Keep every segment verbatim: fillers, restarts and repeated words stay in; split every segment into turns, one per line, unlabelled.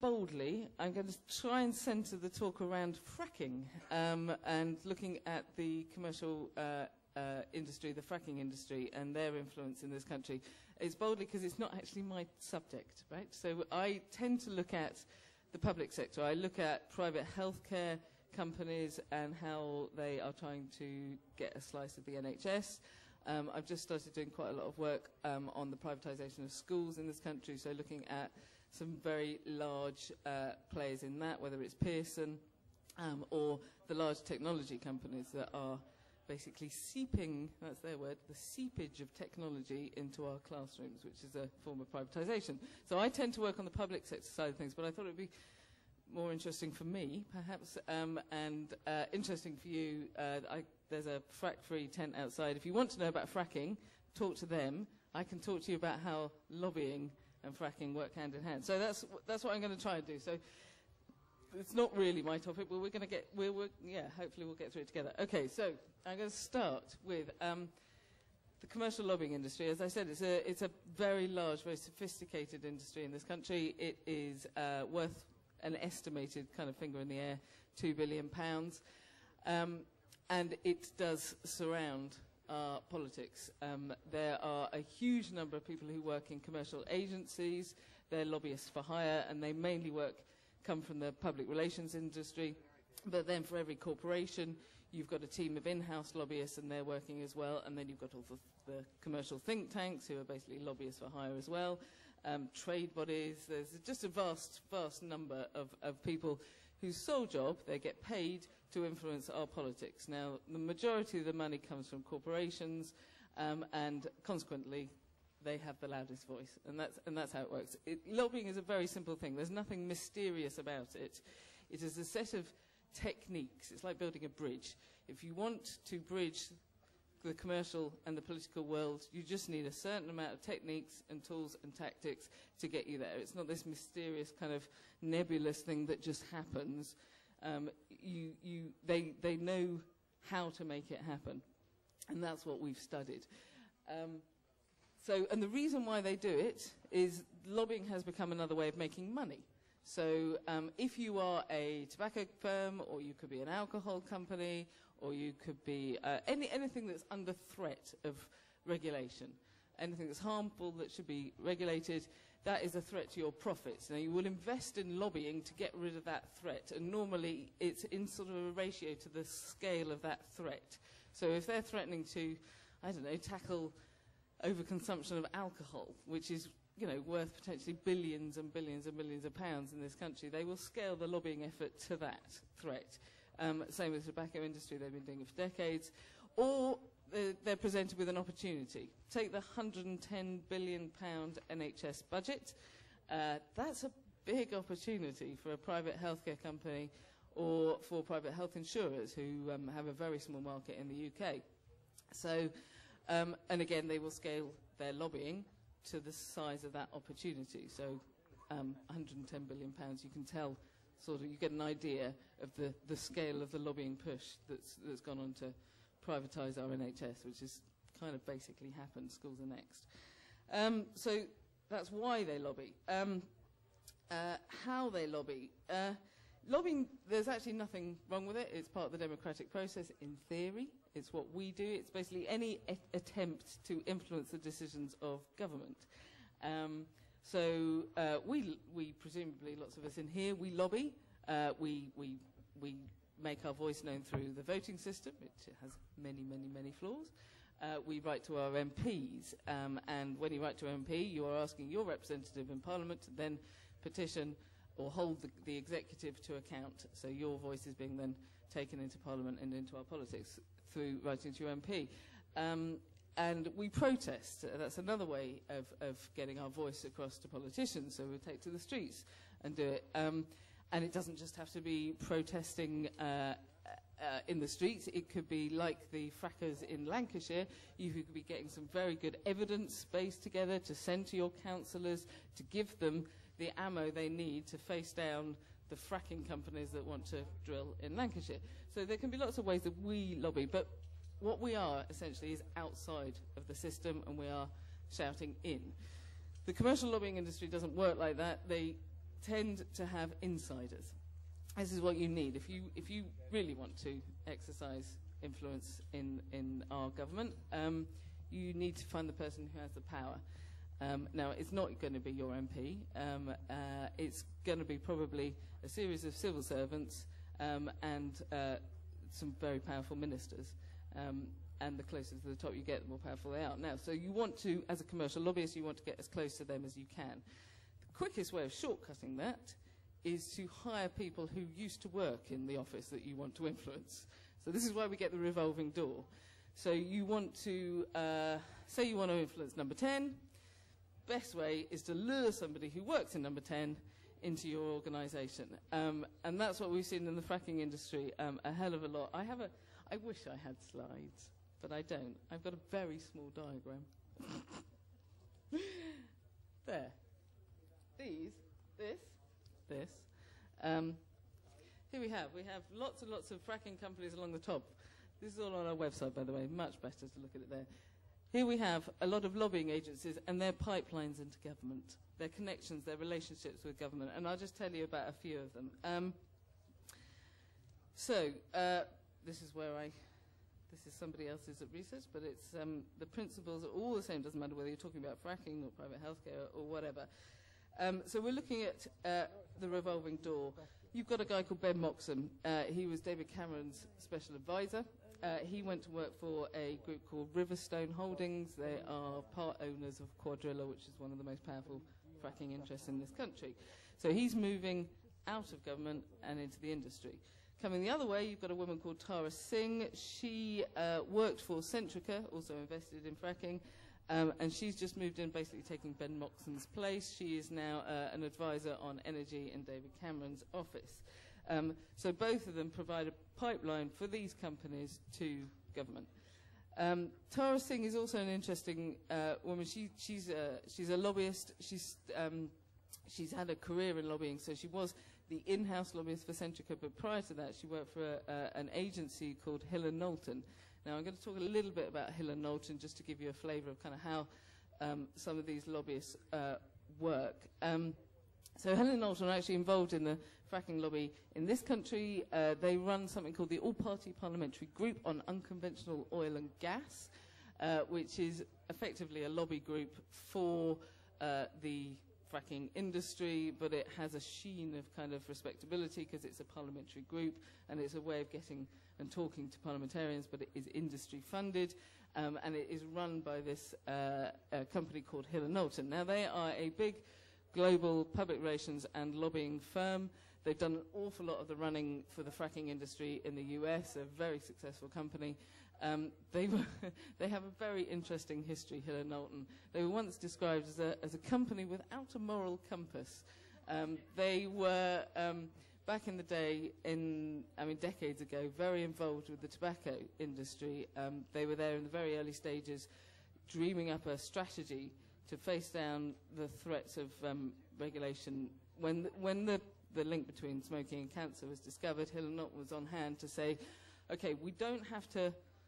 boldly, I'm going to try and centre the talk around fracking um, and looking at the commercial uh, uh, industry, the fracking industry, and their influence in this country. It's boldly because it's not actually my subject, right? So I tend to look at the public sector. I look at private healthcare companies and how they are trying to get a slice of the N H S. Um, I've just started doing quite a lot of work um, on the privatisation of schools in this country, so looking at some very large uh, players in that, whether it's Pearson um, or the large technology companies that are basically seeping, that's their word, the seepage of technology into our classrooms, which is a form of privatisation. So I tend to work on the public sector side of things, but I thought it would be more interesting for me, perhaps, um, and uh, interesting for you. Uh, I, there's a frack-free tent outside. If you want to know about fracking, talk to them. I can talk to you about how lobbying and fracking work hand in hand. So that's that's what I'm going to try and do. So it's not really my topic, but we're going to get, we're, we're, yeah, hopefully we'll get through it together. Okay, so I'm going to start with um, the commercial lobbying industry. As I said, it's a it's a very large, very sophisticated industry in this country. It is uh, worth an estimated kind of finger in the air, two billion pounds, um, and it does surround our politics. Um, there are a huge number of people who work in commercial agencies. They're lobbyists for hire, and they mainly work, come from the public relations industry. But then for every corporation, you've got a team of in-house lobbyists, and they're working as well. And then you've got all the, the commercial think tanks, who are basically lobbyists for hire as well. Um, trade bodies. There's just a vast, vast number of, of people whose sole job, they get paid to influence our politics. Now, the majority of the money comes from corporations, um, and consequently, they have the loudest voice, and that's, and that's how it works. It, lobbying is a very simple thing. There's nothing mysterious about it. It is a set of techniques. It's like building a bridge. If you want to bridge the commercial and the political world, you just need a certain amount of techniques and tools and tactics to get you there. It's not this mysterious kind of nebulous thing that just happens. Um, you, you, they, they know how to make it happen, and that's what we've studied. Um, so, and the reason why they do it is lobbying has become another way of making money. So um, if you are a tobacco firm, or you could be an alcohol company, or you could be uh, any, anything that's under threat of regulation, anything that's harmful that should be regulated, that is a threat to your profits. Now, you will invest in lobbying to get rid of that threat, and normally it's in sort of a ratio to the scale of that threat. So if they're threatening to, I don't know, tackle overconsumption of alcohol, which is, you know, worth potentially billions and billions and billions of pounds in this country, they will scale the lobbying effort to that threat. Um, same with the tobacco industry, they've been doing it for decades. Or they're, they're presented with an opportunity. Take the one hundred and ten billion pound N H S budget. Uh, that's a big opportunity for a private healthcare company or for private health insurers who um, have a very small market in the U K. So, um, and again, they will scale their lobbying to the size of that opportunity. So um, one hundred and ten billion pounds, you can tell, sort of, you get an idea of the, the scale of the lobbying push that's, that's gone on to privatise our N H S, which has kind of basically happened. Schools are next. Um, so that's why they lobby. Um, uh, how they lobby. Uh, lobbying, there's actually nothing wrong with it. It's part of the democratic process in theory. It's what we do. It's basically any e attempt to influence the decisions of government. Um, so uh, we, we presumably, lots of us in here, we lobby. Uh, we, we, we make our voice known through the voting system, which has many, many, many flaws. Uh, we write to our M Ps, um, and when you write to an M P, you are asking your representative in Parliament to then petition or hold the, the executive to account. So your voice is being then taken into Parliament and into our politics through writing to your M P. Um, and we protest. Uh, that's another way of, of getting our voice across to politicians. So we take to the streets and do it. Um, and it doesn't just have to be protesting uh, uh, in the streets. It could be like the frackers in Lancashire. You could be getting some very good evidence base together to send to your councillors, to give them the ammo they need to face down the fracking companies that want to drill in Lancashire. So there can be lots of ways that we lobby, but what we are essentially is outside of the system, and we are shouting in. The commercial lobbying industry doesn't work like that. They tend to have insiders. This is what you need if you if you really want to exercise influence in in our government. Um, you need to find the person who has the power. Um, now, it's not going to be your M P. Um, uh, it's going to be probably a series of civil servants um, and uh, some very powerful ministers. Um, and the closer to the top you get, the more powerful they are. Now, so you want to, as a commercial lobbyist, you want to get as close to them as you can. The quickest way of shortcutting that is to hire people who used to work in the office that you want to influence. So this is why we get the revolving door. So you want to, uh, say you want to influence number ten. Best way is to lure somebody who works in number ten into your organisation. Um, and that's what we've seen in the fracking industry um, a hell of a lot. I have a, I wish I had slides, but I don't. I've got a very small diagram. There. These, this, this. Um, here we have, we have lots and lots of fracking companies along the top. This is all on our website, by the way. Much better to look at it there. Here we have a lot of lobbying agencies and their pipelines into government, their connections, their relationships with government. And I'll just tell you about a few of them. Um, so, uh, this is where I, this is somebody else's research, but it's um, the principles are all the same. Doesn't matter whether you're talking about fracking or private healthcare or whatever. Um, so we're looking at uh, the revolving door. You've got a guy called Ben Moxham. Uh, he was David Cameron's special advisor. Uh, he went to work for a group called Riverstone Holdings. They are part owners of Quadrilla, which is one of the most powerful fracking interests in this country. So he's moving out of government and into the industry. Coming the other way, you've got a woman called Tara Singh. She uh, worked for Centrica, also invested in fracking, um, and she's just moved in, basically taking Ben Moxham's place. She is now uh, an advisor on energy in David Cameron's office. Um, so both of them provide a pipeline for these companies to government. Um, Tara Singh is also an interesting uh, woman. She, she's, a, she's a lobbyist. She's, um, she's had a career in lobbying, so she was the in-house lobbyist for Centrica, but prior to that she worked for a, uh, an agency called Hill and Knowlton. Now I'm going to talk a little bit about Hill and Knowlton just to give you a flavour of kind of how um, some of these lobbyists uh, work. Um, so Hill and Knowlton are actually involved in the fracking lobby in this country. Uh, they run something called the All-Party Parliamentary Group on Unconventional Oil and Gas, uh, which is effectively a lobby group for uh, the fracking industry, but it has a sheen of kind of respectability because it's a parliamentary group and it's a way of getting and talking to parliamentarians, but it is industry funded, um, and it is run by this uh, a company called Hill and Knowlton. Now they are a big global public relations and lobbying firm. They've done an awful lot of the running for the fracking industry in the U S, a very successful company. Um, they, were they have a very interesting history, Hill and Knowlton. They were once described as a, as a company without a moral compass. Um, they were, um, back in the day, in, I mean, decades ago, very involved with the tobacco industry. Um, they were there in the very early stages, dreaming up a strategy to face down the threats of um, regulation. When the, when the, the link between smoking and cancer was discovered, Hill and Knowlton was on hand to say, okay, we don't have to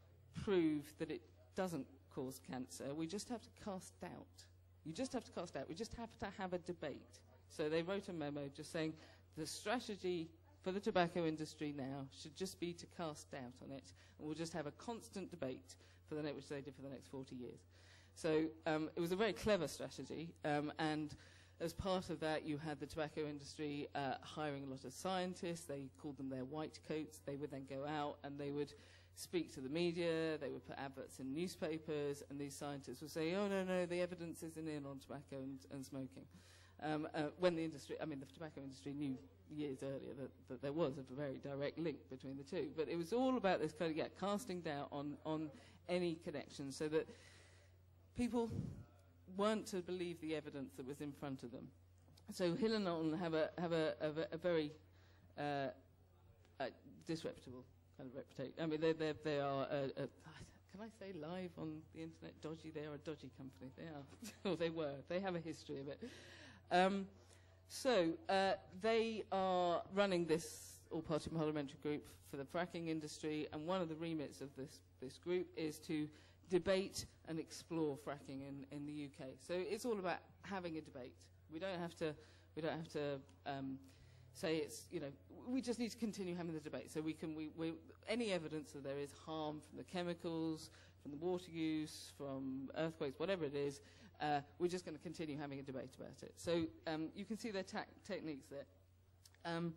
prove that it doesn't cause cancer, we just have to cast doubt. You just have to cast doubt. We just have to have a debate. So they wrote a memo just saying the strategy for the tobacco industry now should just be to cast doubt on it, and we'll just have a constant debate for the next, which they did for the next forty years. So um, it was a very clever strategy, um, and as part of that you had the tobacco industry uh, hiring a lot of scientists. They called them their white coats. They would then go out and they would speak to the media, they would put adverts in newspapers, and these scientists would say, oh no, no, the evidence isn't in on tobacco and, and smoking. Um, uh, when the industry, I mean the tobacco industry knew years earlier that, that there was a very direct link between the two. But it was all about this kind of, yeah, casting doubt on, on any connection so that people weren't to believe the evidence that was in front of them. So Hill and Knowlton have a, have a, have a, a very uh, uh, disreputable kind of reputation. I mean, they they they are. A, a, can I say live on the internet? Dodgy. They are a dodgy company. They are, or they were. They have a history of it. Um, so uh, they are running this all-party parliamentary group for the fracking industry, and one of the remits of this this group is to debate and explore fracking in in the U K. So it's all about having a debate. We don't have to We don't have to um, say it's, you know, we just need to continue having the debate. So we can, we, we, any evidence that there is harm from the chemicals, from the water use, from earthquakes, whatever it is, uh, we're just going to continue having a debate about it. So um, you can see their ta techniques there. Um,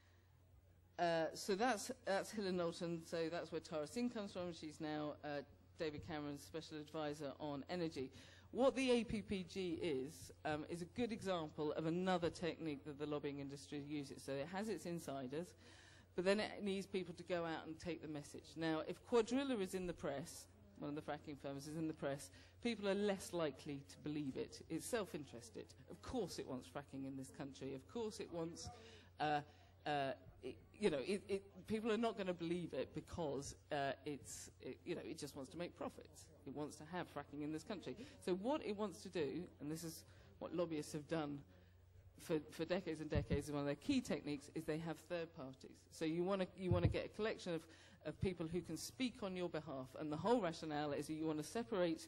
uh, so that's, that's Hill and Knowlton. So that's where Tamasin comes from. She's now uh, David Cameron's special advisor on energy. What the A P P G is, um, is a good example of another technique that the lobbying industry uses. So it has its insiders, but then it needs people to go out and take the message. Now, if Quadrilla is in the press, one of the fracking firms is in the press, people are less likely to believe it. It's self-interested. Of course it wants fracking in this country. Of course it wants, uh, uh, it, you know, it, it, people are not going to believe it because uh, it's, it, you know, it just wants to make profits. It wants to have fracking in this country. So what it wants to do, and this is what lobbyists have done for, for decades and decades, and one of their key techniques is they have third parties. So you want to you want to get a collection of, of people who can speak on your behalf, and the whole rationale is that you want to separate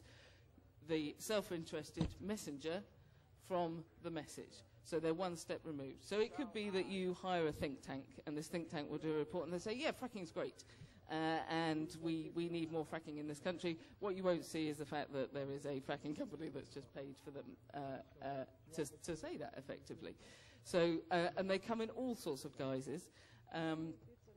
the self-interested messenger from the message. So they're one step removed. So it could be that you hire a think tank, and this think tank will do a report, and they say, yeah, fracking's great. Uh, and we, we need more fracking in this country. What you won't see is the fact that there is a fracking company that's just paid for them uh, uh, to, to say that effectively. So, uh, and they come in all sorts of guises. Um,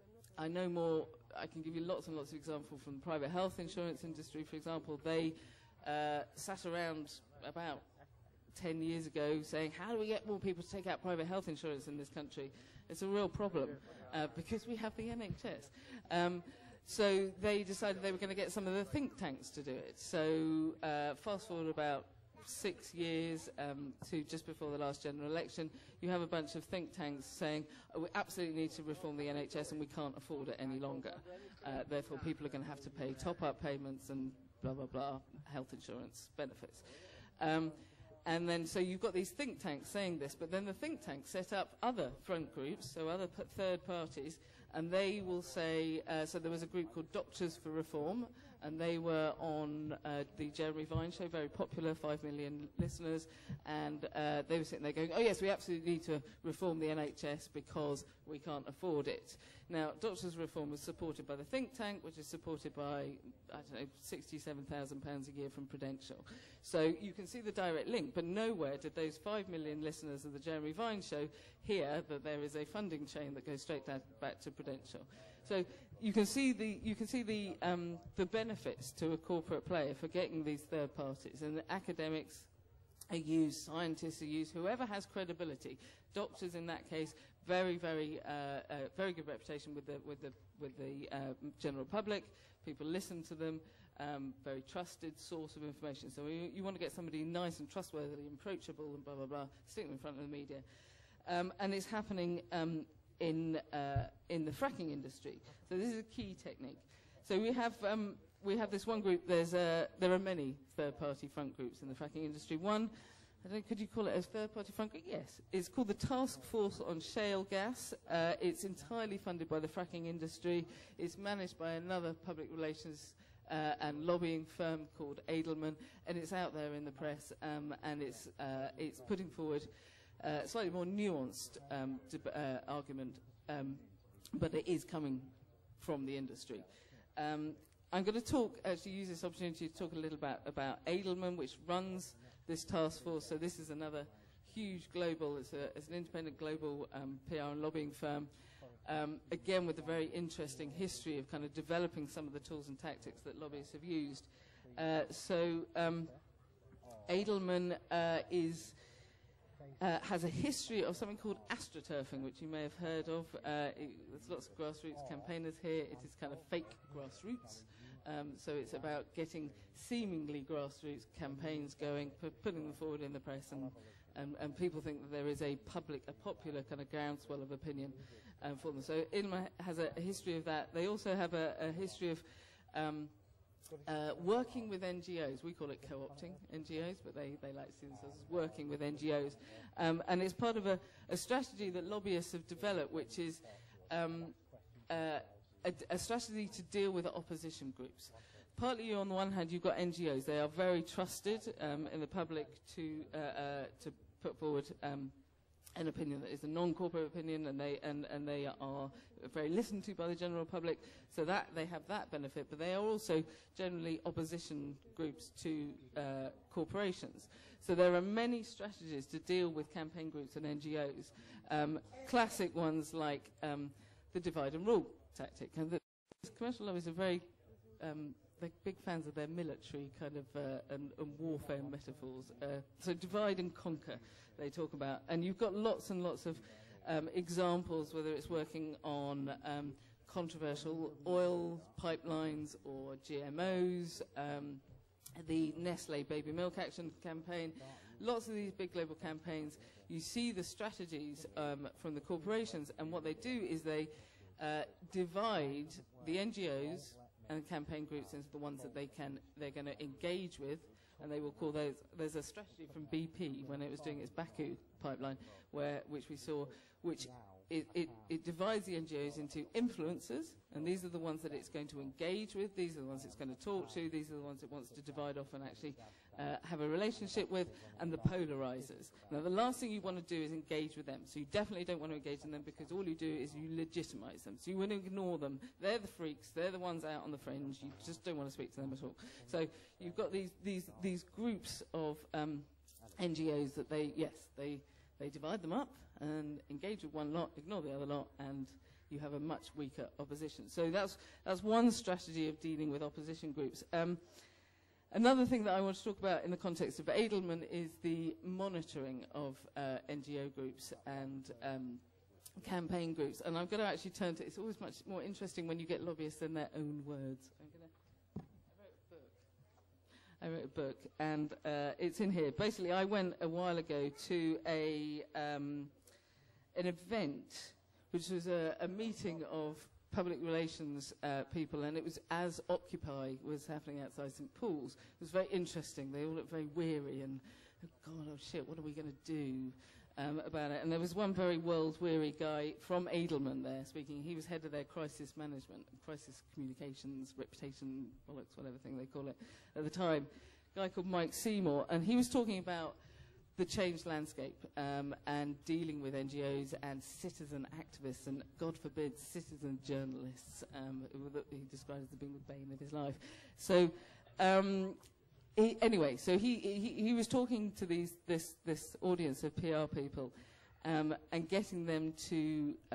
I know more, I can give you lots and lots of examples from the private health insurance industry, for example. They uh, sat around about ten years ago saying, how do we get more people to take out private health insurance in this country? It's a real problem uh, because we have the N H S. Um, so they decided they were going to get some of the think tanks to do it. So uh, fast forward about six years um, to just before the last general election, you have a bunch of think tanks saying, oh, we absolutely need to reform the N H S and we can't afford it any longer. Uh, therefore, people are going to have to pay top-up payments and blah, blah, blah, health insurance benefits. Um, And then, so you've got these think tanks saying this, but then the think tanks set up other front groups, so other p third parties, and they will say, uh, so there was a group called Doctors for Reform, and they were on uh, the Jeremy Vine show, very popular, five million listeners, and uh, they were sitting there going, oh yes, we absolutely need to reform the N H S because we can't afford it. Now, Doctors for Reform was supported by the think tank, which is supported by, I don't know, sixty-seven thousand pounds a year from Prudential. So you can see the direct link, but nowhere did those five million listeners of the Jeremy Vine show hear that there is a funding chain that goes straight down, back to Prudential. So you can see the you can see the um, the benefits to a corporate player for getting these third parties, and the academics are used, scientists are used, whoever has credibility. Doctors, in that case, very very uh, uh, very good reputation with the with the with the uh, general public. People listen to them. Um, very trusted source of information. So you, you want to get somebody nice and trustworthy, approachable, and blah blah blah. Stick them in front of the media, um, and it's happening. Um, in uh, in the fracking industry. So this is a key technique. So we have um, we have this one group. There's uh, there are many third-party front groups in the fracking industry. One, I don't know, could you call it a third-party front group? Yes, it's called the Task Force on Shale Gas. Uh, it's entirely funded by the fracking industry. It's managed by another public relations uh, and lobbying firm called Edelman, and it's out there in the press, um, and it's uh, it's putting forward Uh, slightly more nuanced um, uh, argument, um, but it is coming from the industry. Um, I'm going to talk, actually use this opportunity to talk a little about, about Edelman, which runs this task force. So this is another huge global, it's, a, it's an independent global um, P R and lobbying firm, um, again with a very interesting history of kind of developing some of the tools and tactics that lobbyists have used. Uh, so um, Edelman uh, is Uh, has a history of something called astroturfing, which you may have heard of. Uh, it, there's lots of grassroots campaigners here. It is kind of fake grassroots. Um, so it's about getting seemingly grassroots campaigns going, pu putting them forward in the press, and, and, and people think that there is a public, a popular kind of groundswell of opinion um, for them. So Edelman has a, a history of that. They also have a, a history of um, Uh, working with N G Os. We call it co-opting N G Os, but they, they like to see themselves as working with N G Os. Um, and it's part of a, a strategy that lobbyists have developed, which is um, uh, a, a strategy to deal with opposition groups. Partly on the one hand, you've got N G Os. They are very trusted um, in the public to, uh, uh, to put forward um, an opinion that is a non-corporate opinion, and they and, and they are very listened to by the general public, so that they have that benefit, but they are also generally opposition groups to uh, corporations. So there are many strategies to deal with campaign groups and N G Os. Um, classic ones like um, the divide and rule tactic. And the commercial lobbies are very um, they're big fans of their military kind of uh, and, and warfare metaphors. Uh, so divide and conquer, they talk about. And you've got lots and lots of um, examples, whether it's working on um, controversial oil pipelines or G M Os, um, the Nestle Baby Milk Action campaign, lots of these big global campaigns. You see the strategies um, from the corporations, and what they do is they uh, divide the N G Os and campaign groups into the ones that they can, they're going to engage with, and they will call those, there's a strategy from B P when it was doing its Baku pipeline, where, which we saw, which it, it, it divides the N G Os into influencers, and these are the ones that it's going to engage with, these are the ones it's going to talk to, these are the ones it wants to divide off and actually uh, have a relationship with, and the polarizers. Now, the last thing you want to do is engage with them, so you definitely don't want to engage in them, because all you do is you legitimize them. So you want to ignore them. They're the freaks, they're the ones out on the fringe, you just don't want to speak to them at all. So you've got these, these, these groups of um, N G Os that they, yes, they, they divide them up and engage with one lot, ignore the other lot, and you have a much weaker opposition. So that's, that's one strategy of dealing with opposition groups. Um, another thing that I want to talk about in the context of Edelman is the monitoring of uh, N G O groups and um, campaign groups. And I'm going to actually turn to, it's always much more interesting when you get lobbyists in their own words. I'm gonna, I wrote a book, and uh, it's in here. Basically, I went a while ago to a um, an event, which was a, a meeting of public relations uh, people, and it was as Occupy was happening outside Saint Paul's. It was very interesting. They all looked very weary, and, oh God, oh shit, what are we going to do um, about it? And there was one very world-weary guy from Edelman there speaking. He was head of their crisis management, crisis communications, reputation, bollocks, whatever thing they call it at the time, a guy called Mike Seymour, and he was talking about the changed landscape um, and dealing with N G Os and citizen activists and, God forbid, citizen journalists, um, that he described as being the bane of his life. So, um, he, anyway, so he, he he was talking to these this this audience of P R people um, and getting them to uh,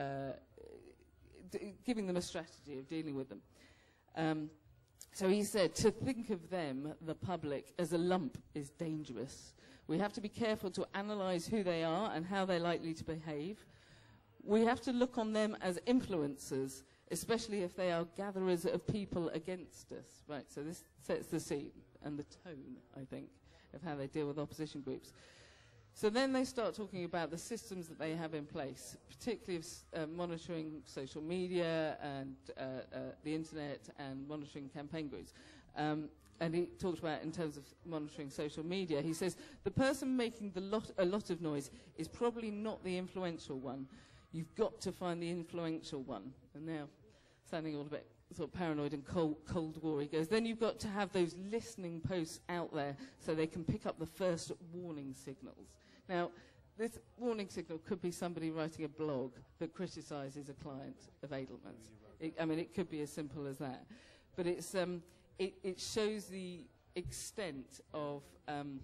d giving them a strategy of dealing with them. Um, so he said to think of them, the public, as a lump is dangerous. We have to be careful to analyse who they are and how they're likely to behave. We have to look on them as influencers, especially if they are gatherers of people against us. Right, so this sets the scene and the tone, I think, of how they deal with opposition groups. So then they start talking about the systems that they have in place, particularly of uh, monitoring social media and uh, uh, the internet and monitoring campaign groups. Um, And he talked about in terms of monitoring social media. He says, the person making the lot, a lot of noise is probably not the influential one. You've got to find the influential one. And now, sounding all a bit sort of paranoid and cold, cold war, he goes, then you've got to have those listening posts out there so they can pick up the first warning signals. Now, this warning signal could be somebody writing a blog that criticises a client of Edelman's. It, I mean, it could be as simple as that. But it's... Um, It, it shows the extent of um,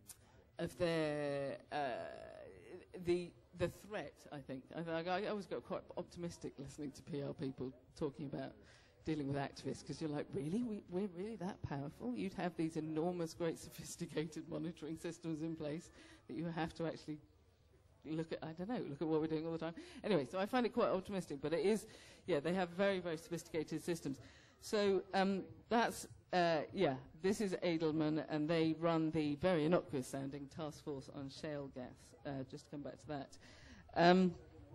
of their uh, the the threat. I think I, I, I always got quite optimistic listening to P R people talking about dealing with activists, because you're like, really, we, we're really that powerful? You'd have these enormous, great, sophisticated monitoring systems in place that you have to actually look at. I don't know, look at what we're doing all the time. Anyway, so I find it quite optimistic, but it is, yeah, they have very, very sophisticated systems. So um, that's, uh, yeah, this is Edelman, and they run the very innocuous-sounding Task Force on Shale Gas, uh, just to come back to that. Um,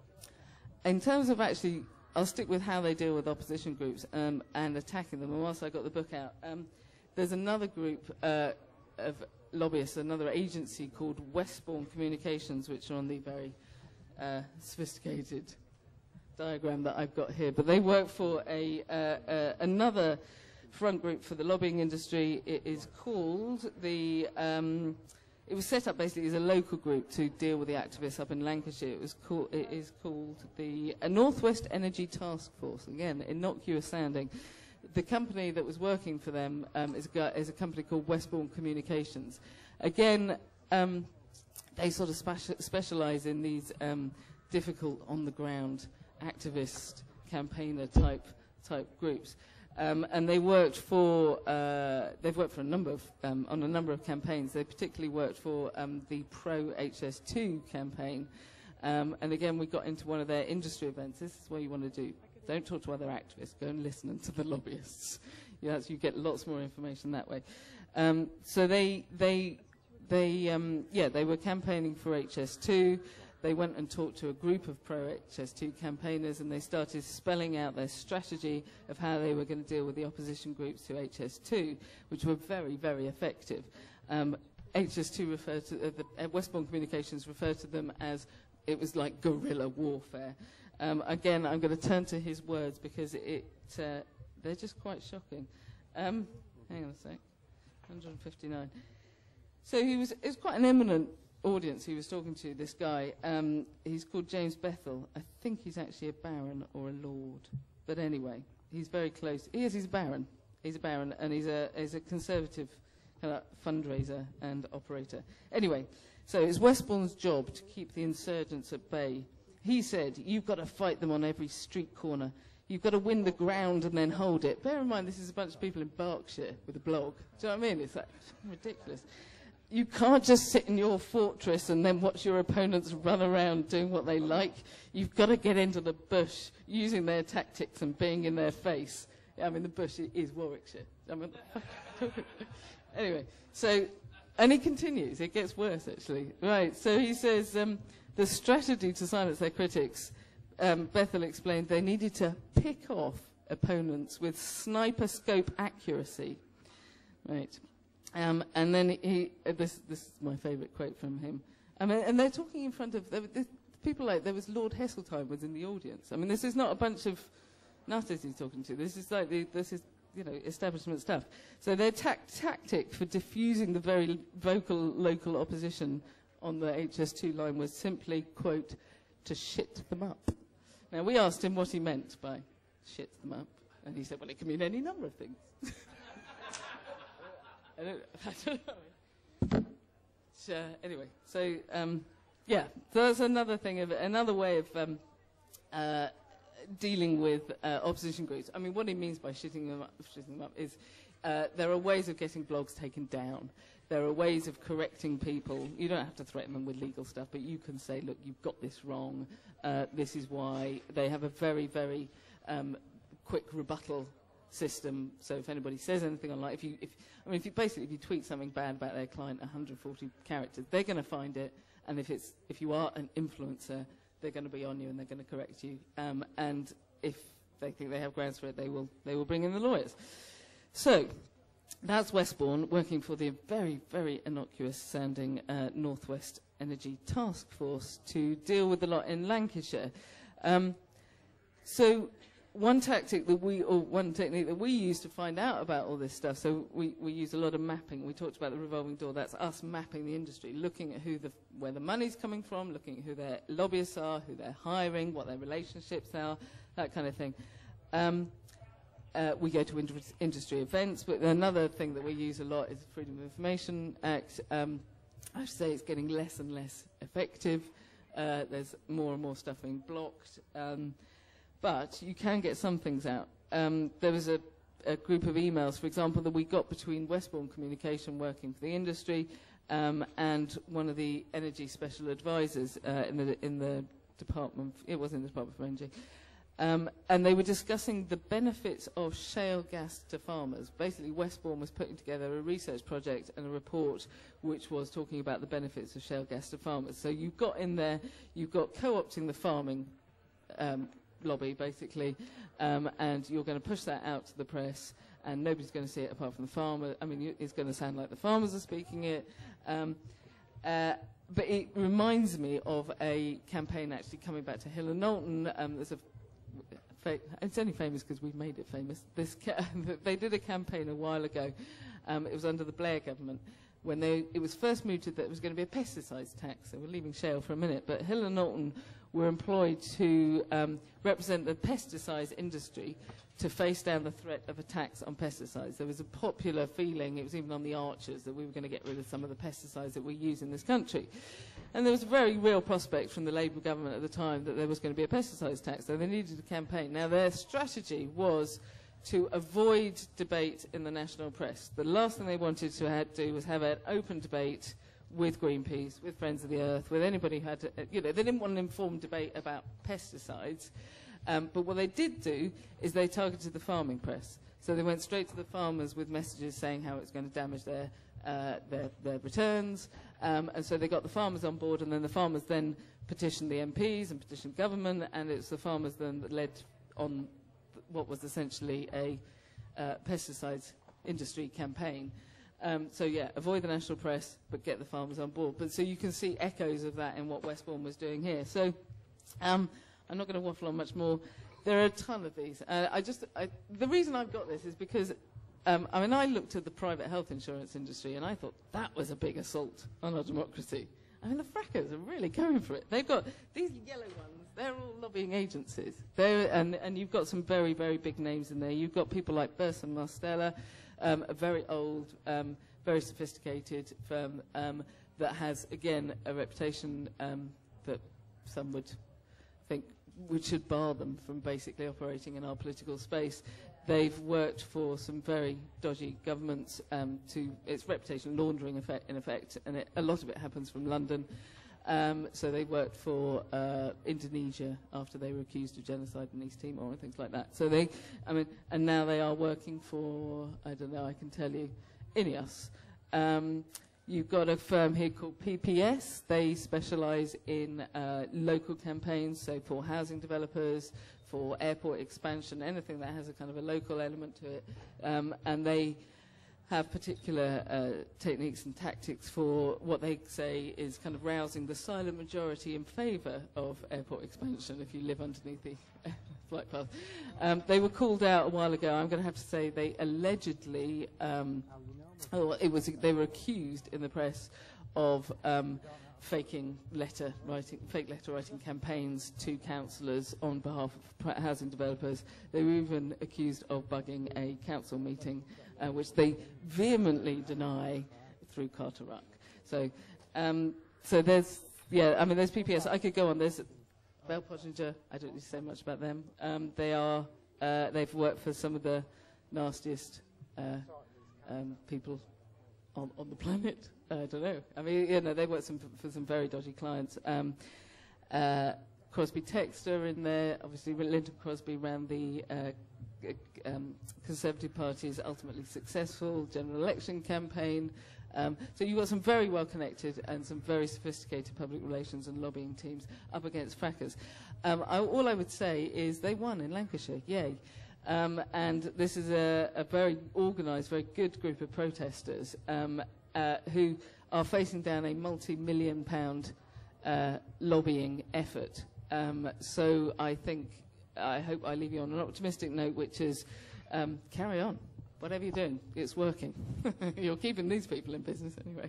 in terms of actually, I'll stick with how they deal with opposition groups um, and attacking them, and whilst I got the book out, um, there's another group uh, of lobbyists, another agency called Westbourne Communications, which are on the very uh, sophisticated diagram that I've got here, but they work for a uh, uh, another front group for the lobbying industry. It is called the um, it was set up basically as a local group to deal with the activists up in Lancashire. It was called, it is called the uh, Northwest Energy Task Force. Again, innocuous sounding. The company that was working for them um, is, a, is a company called Westbourne Communications. Again, um, they sort of speci specialise in these um, difficult, on-the-ground activist, campaigner type type groups. Um, and they worked for, uh, they've worked for a number of, um, on a number of campaigns. They particularly worked for um, the Pro H S two campaign. Um, and again, we got into one of their industry events. This is what you want to do. Don't talk to other activists. Go and listen to the lobbyists. Yeah, you get lots more information that way. Um, so they, they, they, um, yeah, they were campaigning for H S two. They went and talked to a group of pro-H S two campaigners, and they started spelling out their strategy of how they were going to deal with the opposition groups to H S two, which were very, very effective. Um, H S two referred to, uh, the, uh, Westbourne Communications referred to them as, it was like guerrilla warfare. Um, again, I'm going to turn to his words because it, uh, they're just quite shocking. Um, hang on a sec, one hundred fifty-nine. So he was, it was quite an eminent audience he was talking to, this guy. Um, he's called James Bethel. I think he's actually a baron or a lord. But anyway, he's very close. He is, he's a baron. He's a baron, and he's a, he's a conservative kind of fundraiser and operator. Anyway, so it's Westbourne's job to keep the insurgents at bay. He said, you've got to fight them on every street corner. You've got to win the ground and then hold it. Bear in mind, this is a bunch of people in Berkshire with a blog. Do you know what I mean? It's like ridiculous. You can't just sit in your fortress and then watch your opponents run around doing what they like. You've got to get into the bush, using their tactics and being in their face. I mean, the bush is Warwickshire. I mean, anyway, so, and he continues. It gets worse, actually. Right, so he says, um, the strategy to silence their critics, um, Bethel explained, they needed to pick off opponents with sniper scope accuracy. Right. Um, and then he, uh, this, this is my favourite quote from him. I mean, and they're talking in front of, there, there, people like, there was Lord Heseltine was in the audience. I mean, this is not a bunch of nutters he's talking to. This is like, the, this is, you know, establishment stuff. So their ta tactic for diffusing the very vocal local opposition on the H S two line was simply, quote, to shit them up. Now, we asked him what he meant by shit them up. And he said, well, it can mean any number of things. I don't, I don't know. So, anyway, so um, yeah, so that's another thing of another way of um, uh, dealing with uh, opposition groups. I mean, what he means by shitting them up, shitting them up is uh, there are ways of getting blogs taken down. There are ways of correcting people. You don't have to threaten them with legal stuff, but you can say, look, you've got this wrong. Uh, this is why. They have a very, very um, quick rebuttal system. So if anybody says anything online, if you, if, I mean, if you basically if you tweet something bad about their client, one hundred forty characters, they're going to find it. And if it's if you are an influencer, they're going to be on you and they're going to correct you. Um, and if they think they have grounds for it, they will they will bring in the lawyers. So that's Westbourne working for the very very innocuous sounding uh, Northwest Energy Task Force to deal with the lot in Lancashire. Um, so. One tactic that we, or one technique that we use to find out about all this stuff, so we, we use a lot of mapping. We talked about the revolving door. That's us mapping the industry, looking at who the, where the money's coming from, looking at who their lobbyists are, who they're hiring, what their relationships are, that kind of thing. Um, uh, we go to ind industry events, but another thing that we use a lot is the Freedom of Information Act. Um, I should say it's getting less and less effective. Uh, there's more and more stuff being blocked. Um, But you can get some things out. Um, there was a, a group of emails, for example, that we got between Westbourne Communication working for the industry um, and one of the energy special advisors uh, in the in the department. It was in the Department for Energy, um, and they were discussing the benefits of shale gas to farmers. Basically, Westbourne was putting together a research project and a report which was talking about the benefits of shale gas to farmers. So you've got in there, you've got co-opting the farming Um, lobby, basically, um, and you're going to push that out to the press, and nobody's going to see it apart from the farmer. I mean, you, it's going to sound like the farmers are speaking it. Um, uh, but it reminds me of a campaign actually coming back to Hill and Knowlton. Um, there's a fa it's only famous because we've made it famous. This ca they did a campaign a while ago. Um, it was under the Blair government. when they, it was first mooted that it was going to be a pesticides tax. So we're leaving shale for a minute, but Hill and Knowlton were employed to um, represent the pesticides industry to face down the threat of a tax on pesticides. There was a popular feeling, it was even on the Archers, that we were going to get rid of some of the pesticides that we use in this country. And there was a very real prospect from the Labour government at the time that there was going to be a pesticides tax, so they needed a campaign. Now, their strategy was to avoid debate in the national press. The last thing they wanted to have, do was have an open debate with Greenpeace, with Friends of the Earth, with anybody who had to, uh, you know, they didn't want an informed debate about pesticides. Um, but what they did do is they targeted the farming press. So they went straight to the farmers with messages saying how it's going to damage their, uh, their, their returns. Um, and so they got the farmers on board, and then the farmers then petitioned the M Ps and petitioned government, and it's the farmers then that led on what was essentially a uh, pesticides industry campaign. Um, so yeah, avoid the national press, but get the farmers on board. But so you can see echoes of that in what Westbourne was doing here. So um, I'm not going to waffle on much more. There are a ton of these. Uh, I just, I, the reason I've got this is because, um, I mean, I looked at the private health insurance industry and I thought that was a big assault on our democracy. I mean, the frackers are really going for it. They've got these yellow ones, they're all lobbying agencies. They're, and, and you've got some very, very big names in there. You've got people like Burson Marstella, um, a very old, um, very sophisticated firm um, that has, again, a reputation um, that some would think we should bar them from basically operating in our political space. They've worked for some very dodgy governments um, to its reputation laundering effect, in effect, and it, a lot of it happens from London. Um, so they worked for uh, Indonesia after they were accused of genocide in East Timor and things like that. So they, I mean, and now they are working for, I don't know, I can tell you, Ineos. Um, You've got a firm here called P P S. They specialise in uh, local campaigns, so for housing developers, for airport expansion, anything that has a kind of a local element to it. Um, and they have particular uh, techniques and tactics for what they say is kind of rousing the silent majority in favour of airport expansion if you live underneath the flight path. Um, they were called out a while ago. I'm going to have to say they allegedly... Um, Oh, it was. They were accused in the press of um, faking letter writing, fake letter writing campaigns to councillors on behalf of housing developers. They were even accused of bugging a council meeting, uh, which they vehemently deny through Carter Ruck. So, um, so there's yeah. I mean, there's P P S. I could go on. There's Bell Pottinger. I don't need to say much about them. Um, they are. Uh, they've worked for some of the nastiest. Uh, Um, people on, on the planet. Uh, I don't know. I mean, you know, they work some, for some very dodgy clients. Um, uh, Crosby Textor in there. Obviously, Lyndon Crosby ran the uh, um, Conservative Party's ultimately successful general election campaign. Um, so you've got some very well-connected and some very sophisticated public relations and lobbying teams up against frackers. Um, I, all I would say is they won in Lancashire. Yay. Um, and this is a, a very organised, very good group of protesters um, uh, who are facing down a multi-million pound uh, lobbying effort. Um, so I think, I hope I leave you on an optimistic note, which is um, carry on. Whatever you're doing, it's working. You're keeping these people in business anyway.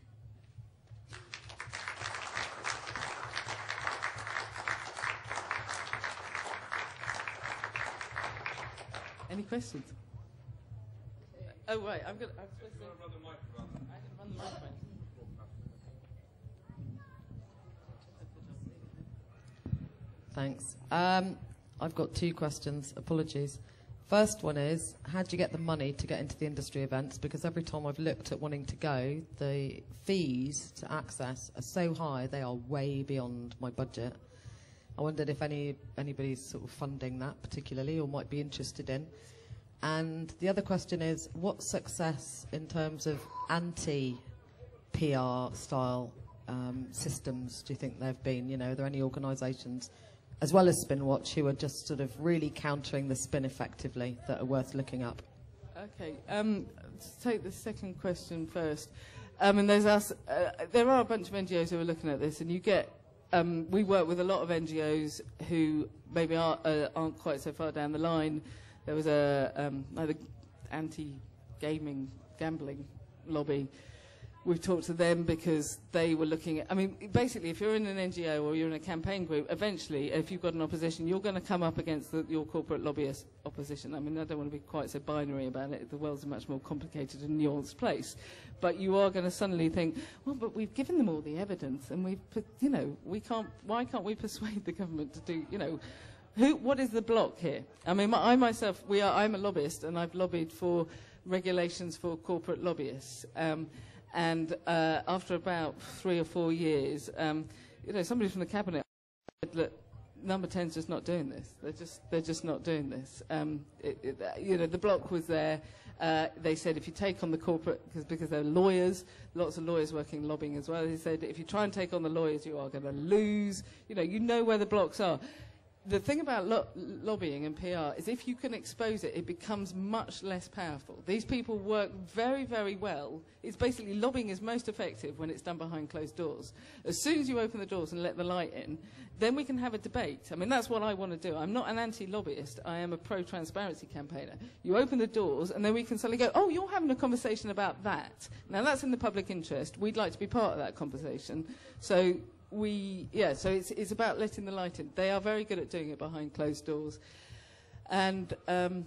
Any questions? Oh, right. I'm going to run the microphone. I can run the microphone.
Thanks. Um, I've got two questions. Apologies. First one is, how do you get the money to get into the industry events? Because every time I've looked at wanting to go, the fees to access are so high, they are way beyond my budget. I wondered if any anybody's sort of funding that particularly or might be interested in. And the other question is, what success in terms of anti-P R style um, systems do you think there have been? You know, are there any organisations, as well as Spinwatch, who are just sort of really countering the spin effectively that are worth looking up?
Okay, um, to take the second question first. Um, and there's us, uh, there are a bunch of N G Os who are looking at this, and you get Um, we work with a lot of N G Os who maybe are, uh, aren't quite so far down the line. There was a um, anti-gaming, gambling lobby we've talked to them because they were looking at, I mean, basically, if you're in an N G O or you're in a campaign group, eventually, if you've got an opposition, you're going to come up against the, your corporate lobbyist opposition. I mean, I don't want to be quite so binary about it. The world's a much more complicated and nuanced place. But you are going to suddenly think, well, but we've given them all the evidence, and we've, put, you know, we can't, why can't we persuade the government to do, you know, who, what is the block here? I mean, my, I myself, we are, I'm a lobbyist, and I've lobbied for regulations for corporate lobbyists. Um, And uh, after about three or four years, um, you know, somebody from the cabinet said, look, number ten's just not doing this. They're just, they're just not doing this. Um, it, it, you know, the block was there. Uh, they said if you take on the corporate, cause, because they're lawyers, lots of lawyers working lobbying as well. They said if you try and take on the lawyers, you are going to lose. You know, you know where the blocks are. The thing about lo lobbying and P R is if you can expose it, it becomes much less powerful. These people work very, very well. It's basically lobbying is most effective when it's done behind closed doors. As soon as you open the doors and let the light in, then we can have a debate. I mean, that's what I want to do. I'm not an anti-lobbyist. I am a pro-transparency campaigner. You open the doors, and then we can suddenly go, oh, you're having a conversation about that. Now, that's in the public interest. We'd like to be part of that conversation. So we, yeah, so it's, it's about letting the light in. They are very good at doing it behind closed doors. And um,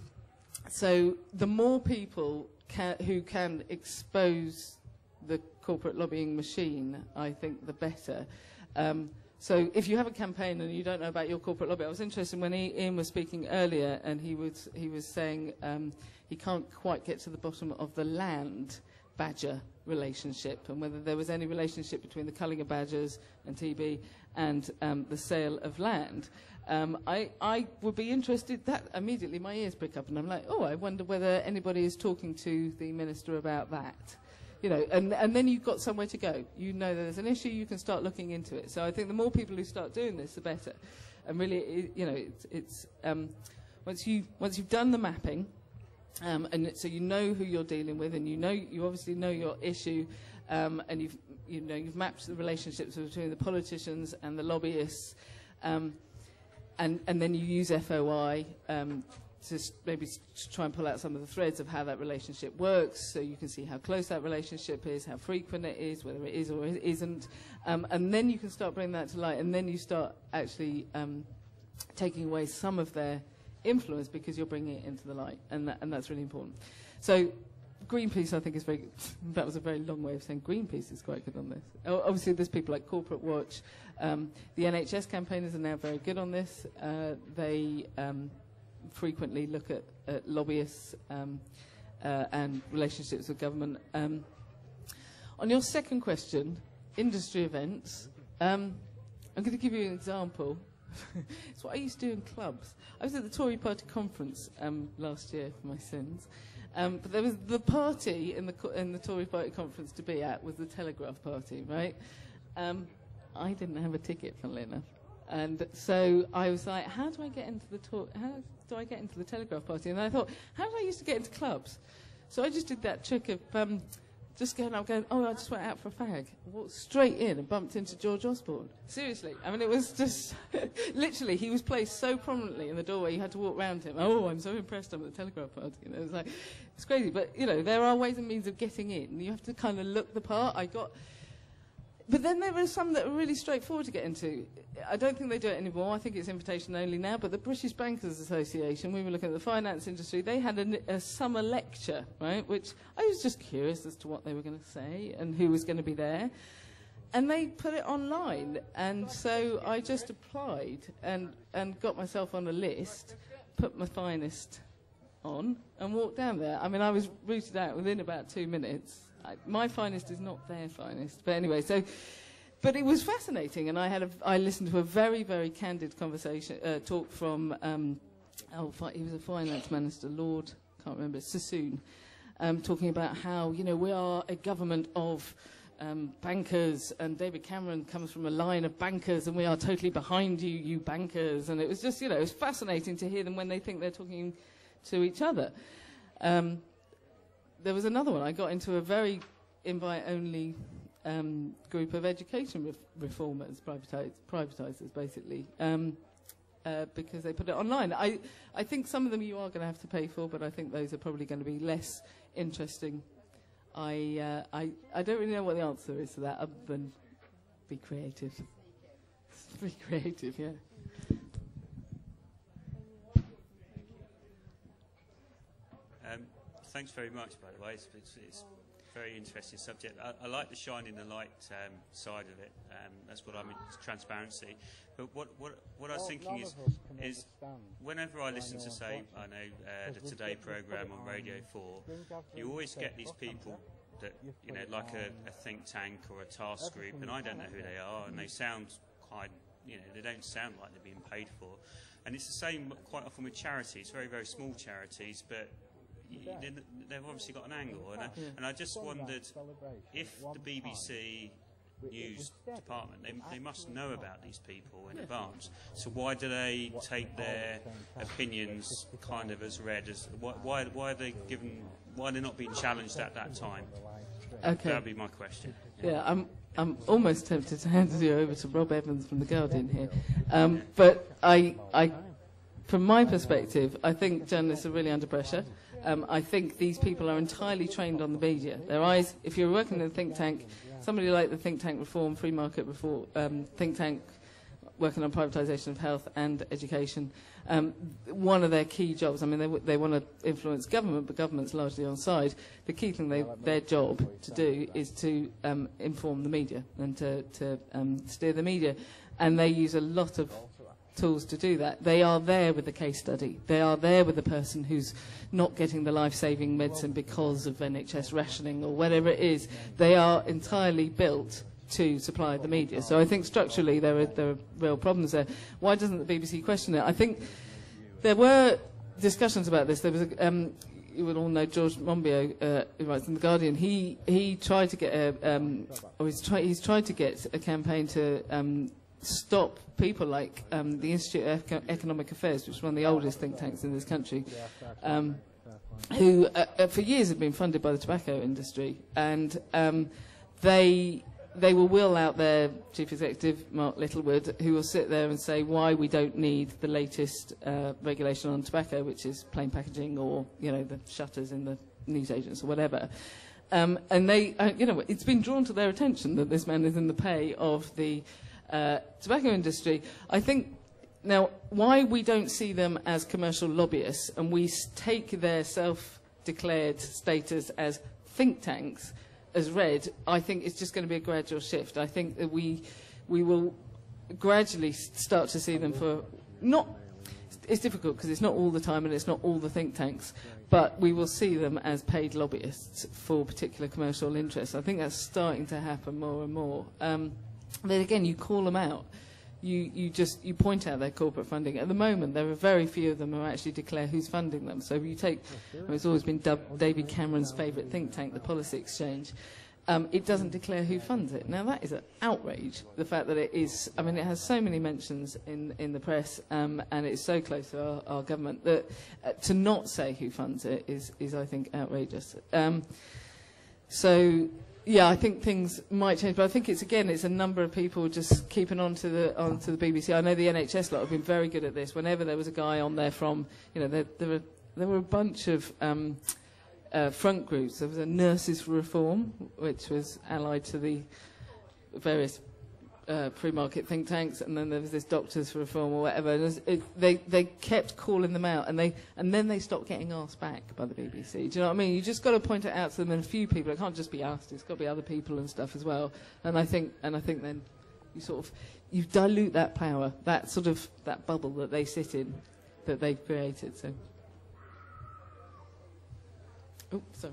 so the more people can, who can expose the corporate lobbying machine, I think the better. Um, so if you have a campaign and you don't know about your corporate lobby, I was interested when Ian was speaking earlier, and he was, he was saying um, he can't quite get to the bottom of the land badger relationship and whether there was any relationship between the culling of badgers and T B and um, the sale of land. Um, I, I would be interested, that immediately my ears prick up and I'm like, oh, I wonder whether anybody is talking to the minister about that. You know, and, and then you've got somewhere to go. You know there's an issue, you can start looking into it. So I think the more people who start doing this, the better. And really, it, you know, it's, it's um, once, you, once you've done the mapping, Um, and so you know who you're dealing with, and you know you obviously know your issue, um, and you've you know you've mapped the relationships between the politicians and the lobbyists, um, and and then you use F O I um, to maybe to try and pull out some of the threads of how that relationship works, so you can see how close that relationship is, how frequent it is, whether it is or it isn't, um, and then you can start bringing that to light, and then you start actually um, taking away some of their influence because you're bringing it into the light, and, that, and that's really important. So Greenpeace, I think, is very good. That was a very long way of saying Greenpeace is quite good on this. O obviously, there's people like Corporate Watch. Um, the N H S campaigners are now very good on this. Uh, they um, frequently look at, at lobbyists um, uh, and relationships with government. Um, on your second question, industry events, um, I'm going to give you an example. It's what I used to do in clubs. I was at the Tory party conference um, last year for my sins, um, but there was the party in the co in the Tory party conference to be at was the Telegraph party, right? Um, I didn't have a ticket, funnily enough, and so I was like, how do I get into the tor how do I get into the Telegraph party? And I thought, how did I used to get into clubs? So I just did that trick of um, just going out, going, oh, I just went out for a fag. Walked straight in and bumped into George Osborne. Seriously. I mean, it was just, literally, he was placed so prominently in the doorway, you had to walk around him. Oh, I'm so impressed I'm at the Telegraph party. You know, it was like, it's crazy. But, you know, there are ways and means of getting in. You have to kind of look the part. I got, but then there were some that were really straightforward to get into. I don't think they do it anymore. I think it's invitation only now. But the British Bankers Association, we were looking at the finance industry, they had a, a summer lecture, right, which I was just curious as to what they were going to say and who was going to be there. And they put it online. And so I just applied and, and got myself on a list, put my finest on, and walked down there. I mean, I was rooted out within about two minutes. I, my finest is not their finest. But anyway, so... But it was fascinating, and I had a, I listened to a very, very candid conversation, uh, talk from, um, oh, he was a finance minister, Lord, can't remember, Sassoon, um, talking about how, you know, we are a government of um, bankers, and David Cameron comes from a line of bankers, and we are totally behind you, you bankers. And it was just, you know, it was fascinating to hear them when they think they're talking to each other. Um, there was another one. I got into a very invite-only Um, group of education ref reformers, privatize privatisers, basically, um, uh, because they put it online. I, I think some of them you are going to have to pay for, but I think those are probably going to be less interesting I, uh, I, I don't really know what the answer is to that, other than be creative. Be creative, yeah.
Um, thanks very much, by the way. It's, it's, it's a very interesting subject. I, I like the shining the light um, side of it. Um, that's what I mean, transparency. But what, what, what I was thinking is, is whenever I listen to, say, I know uh, the Today programme on Radio four, you always get these people that, you know, like a, a think tank or a task group, and I don't know who they are, and they sound quite, you know, they don't sound like they're being paid for. And it's the same quite often with charities, very, very small charities, but they've obviously got an angle. And I, and I just wondered if the B B C News department, they, they must know about these people in advance. So why do they take their opinions kind of as read? As why, why, why are they given? Why are they not being challenged at that time?
Okay.
That would be my question.
Yeah, I'm I'm almost tempted to hand you over to Rob Evans from The Guardian here, um, but I I. From my perspective, I think journalists are really under pressure. Um, I think these people are entirely trained on the media. Their eyes, if you're working in a think tank, somebody like the think tank reform, free market reform, um, think tank working on privatisation of health and education, um, one of their key jobs, I mean, they, w they want to influence government, but government's largely on side. The key thing they, their job to do is to um, inform the media and to, to um, steer the media. And they use a lot of tools to do that. They are there with the case study. They are there with the person who's not getting the life-saving medicine because of N H S rationing or whatever it is. They are entirely built to supply the media. So I think structurally there are, there are real problems there. Why doesn't the B B C question it? I think there were discussions about this. There was a, um, you would all know George Monbiot, uh, who writes in The Guardian. He he tried to get a, um, or he's, try, he's tried to get a campaign to um, stop people like um, the Institute of Eco Economic Affairs, which is one of the oldest think tanks in this country, um, who uh, uh, for years have been funded by the tobacco industry, and um, they they will wheel out their chief executive, Mark Littlewood, who will sit there and say why we don't need the latest uh, regulation on tobacco, which is plain packaging or, you know, the shutters in the newsagents or whatever. Um, and they, uh, you know, it's been drawn to their attention that this man is in the pay of the Uh, tobacco industry. I think now why we don't see them as commercial lobbyists and we s take their self-declared status as think tanks as read, I think it's just going to be a gradual shift. I think that we we will gradually start to see them for not. It's difficult because it's not all the time and it's not all the think tanks, but we will see them as paid lobbyists for particular commercial interests. I think that's starting to happen more and more. Um, But again, you call them out. You, you just you point out their corporate funding. At the moment, there are very few of them who actually declare who's funding them. So if you take, well, it's always been dubbed David Cameron's favourite think tank, the Policy Exchange. Um, it doesn't declare who funds it. Now that is an outrage. The fact that it is, I mean, it has so many mentions in in the press, um, and it's so close to our, our government that uh, to not say who funds it is is I think outrageous. Um, so. Yeah, I think things might change, but I think it's again it's a number of people just keeping on to the on to the B B C. I know the N H S lot have been very good at this. Whenever there was a guy on there from, you know, there, there were there were a bunch of um, uh, front groups. There was a Nurses for Reform, which was allied to the various uh, free market think tanks, and then there was this Doctors for Reform or whatever. And it was, it, they they kept calling them out, and they and then they stopped getting asked back by the B B C. Do you know what I mean? You just got to point it out to them, and a few people. It can't just be asked. It's got to be other people and stuff as well. And I think and I think then you sort of you dilute that power, that sort of that bubble that they sit in, that they've created. So, oh, sorry.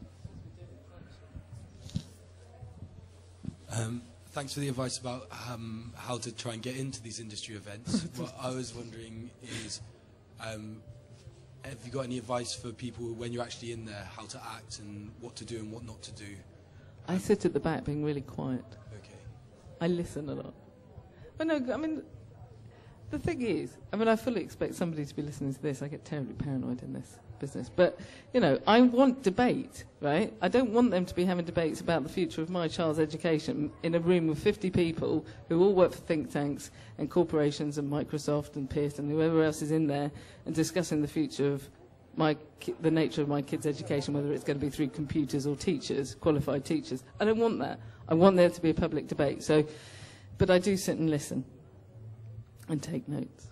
Um, Thanks for the advice about um, how to try and get into these industry events. What I was wondering is, um, have you got any advice for people when you're actually in there, how to act and what to do and what not to do?
I sit at the back being really quiet.
Okay.
I listen a lot. But no, I mean, the thing is, I mean, I fully expect somebody to be listening to this. I get terribly paranoid in this business. But, you know, I want debate, right? I don't want them to be having debates about the future of my child's education in a room with fifty people who all work for think tanks and corporations and Microsoft and Pearson and whoever else is in there and discussing the future of my ki- the nature of my kids' education, whether it's going to be through computers or teachers, qualified teachers. I don't want that. I want there to be a public debate. So, but I do sit and listen and take notes.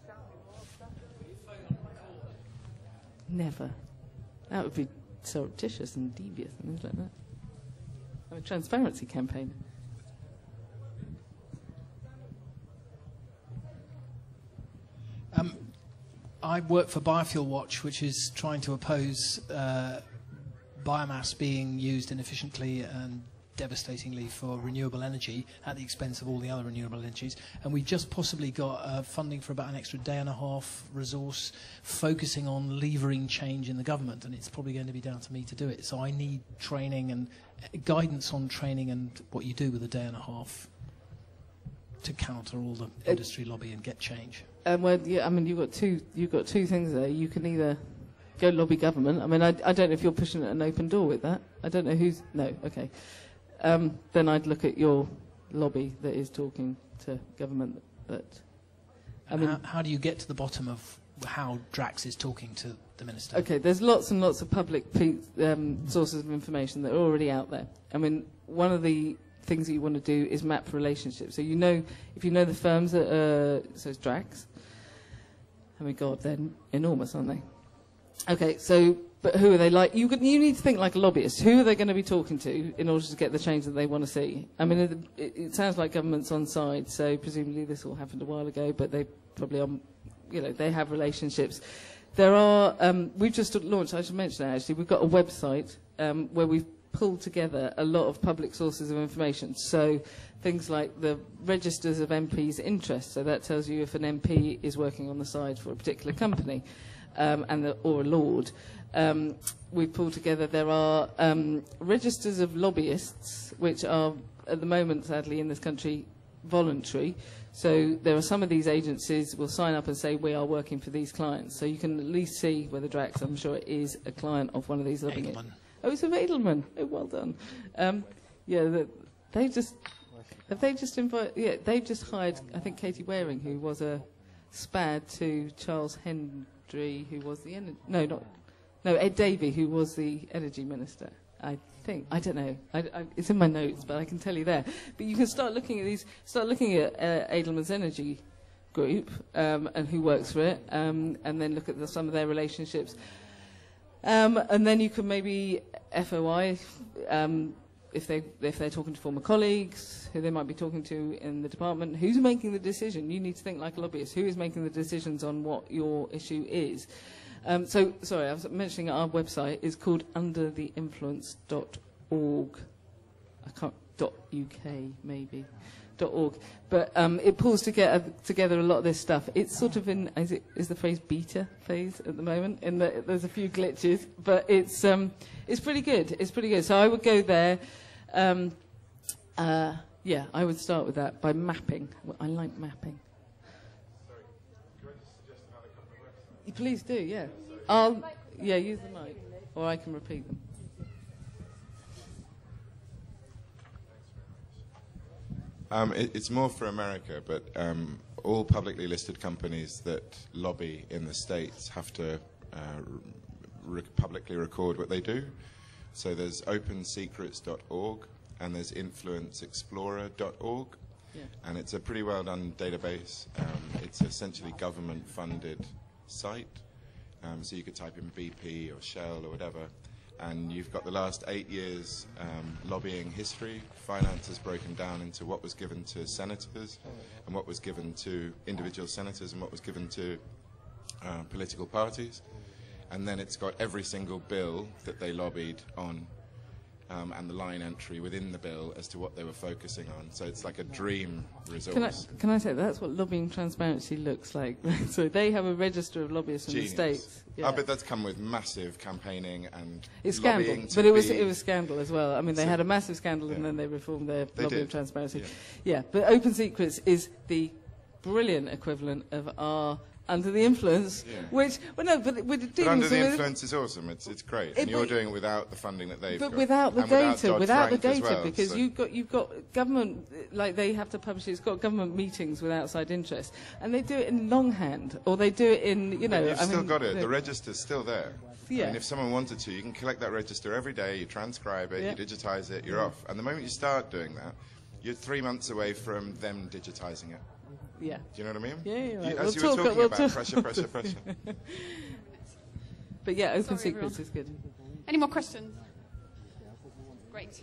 Never. That would be surreptitious and devious and things like that. I'm a transparency campaigner.
Um, I work for Biofuel Watch, which is trying to oppose uh, biomass being used inefficiently and devastatingly for renewable energy at the expense of all the other renewable energies. And we just possibly got uh, funding for about an extra day and a half resource focusing on levering change in the government, and it's probably going to be down to me to do it. So I need training and guidance on training and what you do with a day and a half to counter all the industry lobby and get change.
Um, well, yeah, I mean, you've got two. You've got two things there. You can either go lobby government. I mean, I, I don't know if you're pushing an open door with that. I don't know who's. No, okay. Um, then I'd look at your lobby that is talking to government. That. I mean,
how, how do you get to the bottom of how Drax is talking to the minister?
Okay, there's lots and lots of public pe- um, sources of information that are already out there. I mean, one of the things that you want to do is map relationships. So you know, if you know the firms that uh, so it's Drax. I mean, God, they're enormous, aren't they? Okay, so, but who are they like? You, could, you need to think like a lobbyist. Who are they going to be talking to in order to get the change that they want to see? I mean, it, it, it sounds like government's on side, so presumably this all happened a while ago, but they probably, are, you know, they have relationships. There are, um, we've just launched, I should mention that actually, we've got a website um, where we've pulled together a lot of public sources of information. So things like the registers of M Ps' interests. So that tells you if an M P is working on the side for a particular company um, and the, or a lord. Um, we've pulled together, there are um, registers of lobbyists, which are at the moment, sadly, in this country, voluntary. So there are some of these agencies will sign up and say, we are working for these clients. So you can at least see whether Drax, I'm sure it is a client of one of these lobbying. Oh, it's a Edelman. Oh, well done. Um, yeah, the, they just have they just invited. Yeah, they've just hired. I think Katie Waring, who was a spad to Charles Hendry, who was the energy. No, not no Ed Davey, who was the energy minister. I think I don't know. I, I, it's in my notes, but I can tell you there. But you can start looking at these. Start looking at uh, Edelman's energy group um, and who works for it, um, and then look at the, some of their relationships. Um, and then you can maybe F O I, um, if, they, if they're talking to former colleagues, who they might be talking to in the department. Who's making the decision? You need to think like a lobbyist. Who is making the decisions on what your issue is? Um, so, sorry, I was mentioning our website is called under the influence dot org. I can't, .uk maybe. .org, but um, it pulls together together a lot of this stuff. It's sort of in is, it, is the phrase beta phase at the moment. In that there's a few glitches, but it's um, it's pretty good. It's pretty good. So I would go there. Um, uh, yeah, I would start with that by mapping. I like mapping.
Sorry, can I just suggest another couple of websites?
Please do. Yeah, I'll yeah use the mic, or I can repeat them.
Um, it, it's more for America, but um, all publicly listed companies that lobby in the States have to uh, re publicly record what they do. So there's open secrets dot org and there's influence explorer dot org. Yeah. And it's a pretty well done database. Um, it's essentially government funded site. Um, so you could type in B P or Shell or whatever. And you've got the last eight years um, lobbying history. Finance is broken down into what was given to senators and what was given to individual senators and what was given to uh, political parties. And then it's got every single bill that they lobbied on um, and the line entry within the bill as to what they were focusing on. So it's like a dream resource.
Can I, can I say that's what lobbying transparency looks like? So they have a register of lobbyists in
Genius.
the States. Yeah.
I bet that's come with massive campaigning and
it's
lobbying
scandal,
to
but it was
be
it was scandal as well. I mean, they
so,
had a massive scandal
yeah.
and then they reformed their
they
lobbying
did.
transparency.
Yeah.
yeah, but Open Secrets is the brilliant equivalent of our under the influence,
Yeah.
which, well, no, but we're
But
dealing
under the
with
influence is awesome. It's it's great,
It-
and you're
but-
doing it without the funding that they've
But
got.
without the
And without
data, without the
Dodd-Frank as
data,
well,
because
so-
you've got you've got government, like they have to publish it. It's got government meetings with outside interest, and they do it in longhand, or they do it in you know.
But you've
I
still
mean,
got it.
the-
The register's still there.
Yeah.
I mean, if someone wanted to, you can collect that register every day. You transcribe it,
Yeah.
you digitize it, you're off. And the moment you start doing that, you're three months away from them digitizing it.
Yeah.
Do you know what I mean?
Yeah, yeah, right.
You,
We'll
as you
talk-
were talking
we'll
about
talk-
pressure, pressure, pressure.
But yeah, open
Sorry,
secrets
everyone.
is good.
Any more questions? Great.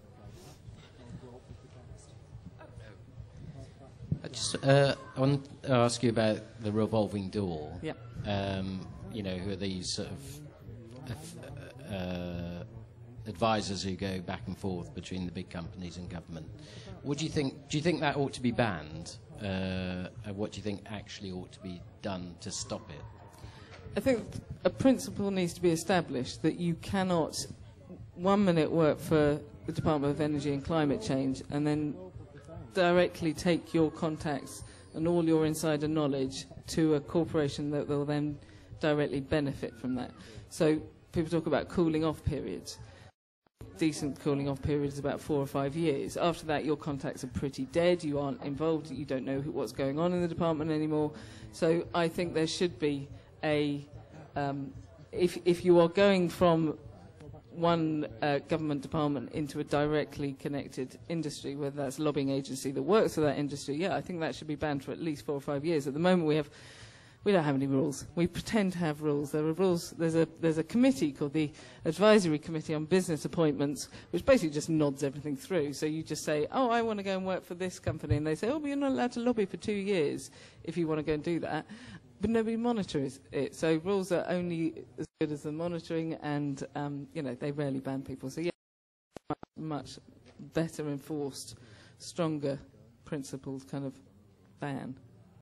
I just uh, I want to ask you about the revolving door.
Yeah.
Um, you know, who are these sort of uh, advisors who go back and forth between the big companies and government? What do you think? Do you think that ought to be banned? Uh, and what do you think actually ought to be done to stop it?
I think a principle needs to be established that you cannot one minute work for the Department of Energy and Climate Change and then directly take your contacts and all your insider knowledge to a corporation that will then directly benefit from that. So people talk about cooling off periods. Decent cooling off period is about four or five years. After that, your contacts are pretty dead. You aren't involved. You don't know who, what's going on in the department anymore. So I think there should be a, um, if, if you are going from one uh, government department into a directly connected industry, whether that's a lobbying agency that works for that industry, yeah, I think that should be banned for at least four or five years. At the moment, we have, we don't have any rules. We pretend to have rules. There are rules. There's a there's a committee called the Advisory Committee on Business Appointments, which basically just nods everything through. So you just say, oh, I want to go and work for this company, and they say, oh, but you're not allowed to lobby for two years if you want to go and do that. But nobody monitors it. So rules are only as good as the monitoring, and um, you know, they rarely ban people. So yeah, much better enforced, stronger principles kind of ban.